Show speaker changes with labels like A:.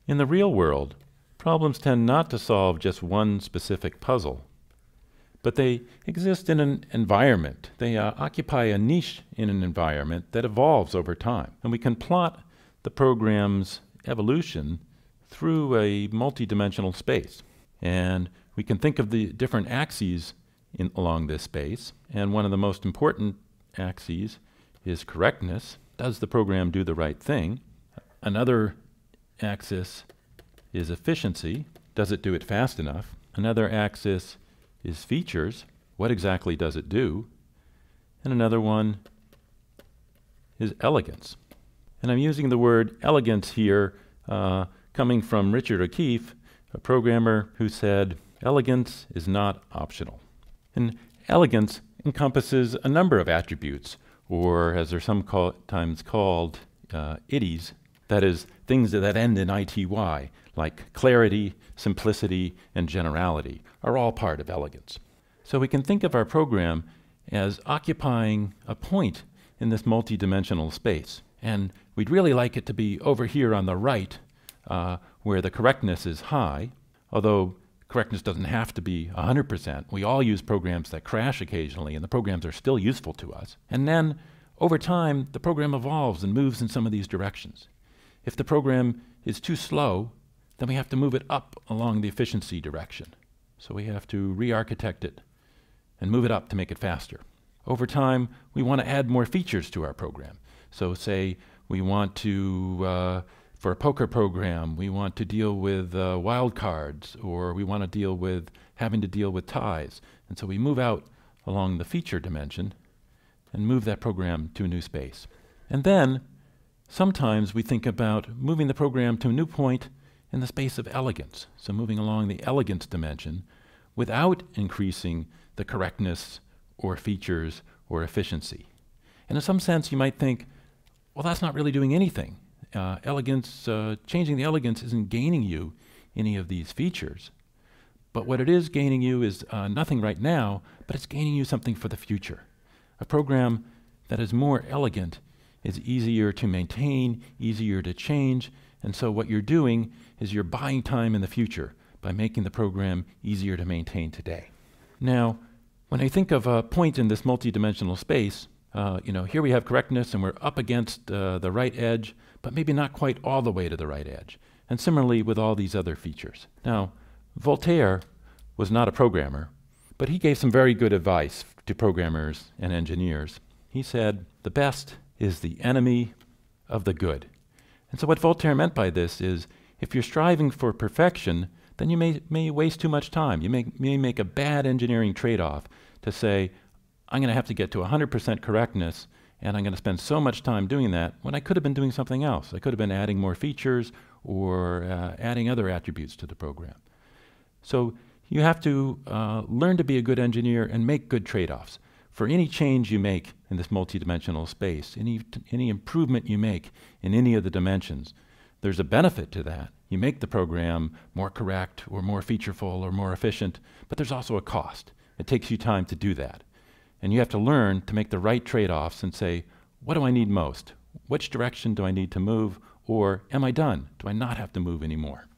A: In the real world, problems tend not to solve just one specific puzzle, but they exist in an environment. They occupy a niche in an environment that evolves over time. And we can plot the program's evolution through a multidimensional space. And we can think of the different axes along this space. And one of the most important axes is correctness. Does the program do the right thing? Another axis is efficiency. Does it do it fast enough? Another axis is features. What exactly does it do? And another one is elegance. And I'm using the word elegance here coming from Richard O'Keefe, a programmer who said, elegance is not optional. And elegance encompasses a number of attributes, or as they're sometimes called, ITIs, that is, things that end in ITY, like clarity, simplicity, and generality, are all part of elegance. So we can think of our program as occupying a point in this multidimensional space. And we'd really like it to be over here on the right, where the correctness is high, although correctness doesn't have to be 100%. We all use programs that crash occasionally, and the programs are still useful to us. And then, over time, the program evolves and moves in some of these directions. If the program is too slow, then we have to move it up along the efficiency direction. So we have to re-architect it and move it up to make it faster. Over time, we want to add more features to our program. So say we want to, for a poker program, we want to deal with wildcards, or we want to deal with having to deal with ties. And so we move out along the feature dimension and move that program to a new space. And then sometimes we think about moving the program to a new point in the space of elegance, so moving along the elegance dimension without increasing the correctness or features or efficiency. And in some sense you might think, well, that's not really doing anything. Changing the elegance isn't gaining you any of these features. But what it is gaining you is nothing right now, but it's gaining you something for the future. A program that is more elegant is easier to maintain, easier to change, and so what you're doing is you're buying time in the future by making the program easier to maintain today. Now, when I think of a point in this multidimensional space, here we have correctness and we're up against the right edge, but maybe not quite all the way to the right edge. And similarly with all these other features. Now, Voltaire was not a programmer, but he gave some very good advice to programmers and engineers. He said, the best is the enemy of the good. And so what Voltaire meant by this is, if you're striving for perfection, then you may waste too much time. You may make a bad engineering trade-off to say, I'm going to have to get to 100% correctness, and I'm going to spend so much time doing that when I could have been doing something else. I could have been adding more features or adding other attributes to the program. So you have to learn to be a good engineer and make good trade-offs. For any change you make in this multidimensional space, any improvement you make in any of the dimensions, there's a benefit to that. You make the program more correct or more featureful or more efficient, but there's also a cost. It takes you time to do that. And you have to learn to make the right trade-offs and say, what do I need most? Which direction do I need to move? Or am I done? Do I not have to move anymore?